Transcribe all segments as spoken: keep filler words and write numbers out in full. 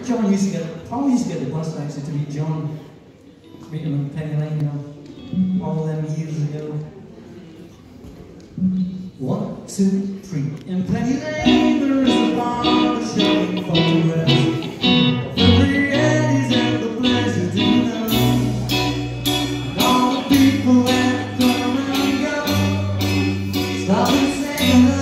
John used to get, Paul used to get the bus actually to meet John, meet him in Penny Lane, you know, all them years ago. One, two, three. In Penny Lane there is a bar showing photographs of every Eddie's and the places you know, and all the people that come and go. Stop and say hello.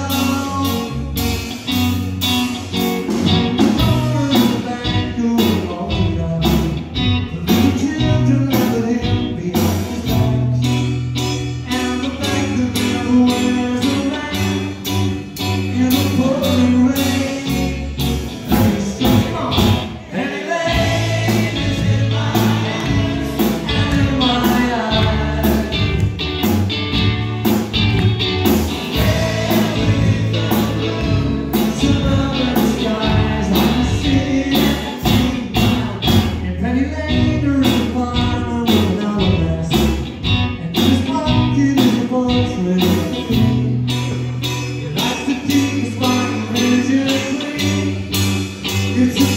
It's